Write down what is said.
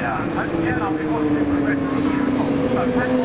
Yeah, and yeah, I'll be watching the rest of the year.